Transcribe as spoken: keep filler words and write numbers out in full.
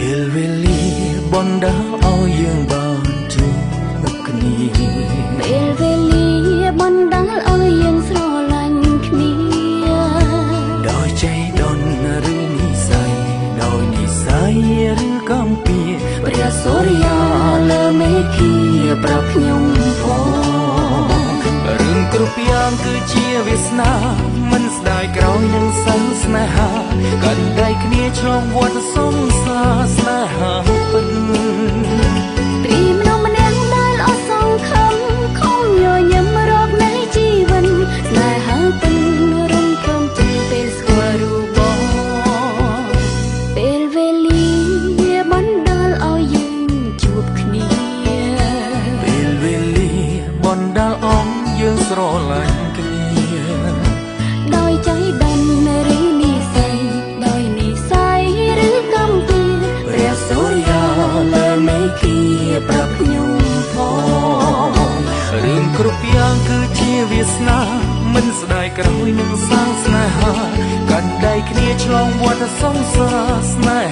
ពេលវេលាបណ្ដាឲ្យយើងបានជួបគ្នាពេលវេលាបណ្ដាឲ្យយើងស្រឡាញ់គ្នាដោយចៃដន្យឬនិស្ស័យដោយនិស្ស័យឬកំពីព្រះសូរិយាលើមេឃាប្រាប់ខ្ញុំផងរឿងគ្រប់យ៉ាងគឺជាវាសនាមិនស្ដាយក្រោយនឹងសិលស្នេហាកាន់ដៃគ្នាឆ្លងវដ្តសង្សារស្នេហាពិតព្រីមនុស្សម្នាក់ដែលអត់សង្ឃឹមខំញញឹមរកនៃជីវិតស្នេហាពិតរំព្រំចេញពេលស្គាល់រូបបងពេលវេលាបណ្ដាលឲ្យយើងជួបគ្នាពេលវេលាបណ្ដាលឲ្យយើងស្រឡាញ់គ្នាដោយចៃដន្យឬនិស្ស័យដោយនិស្ស័យឬកំពីព្រះសូរិយាលើមេឃាប្រាប់ខ្ញុំផងរឿងគ្រប់យ៉ាងគឺជាវាសនាមិនស្ដាយក្រោយនឹងសាងស្នេហាកាន់ដៃគ្នាឆ្លងវដ្តសង្សារស្នេ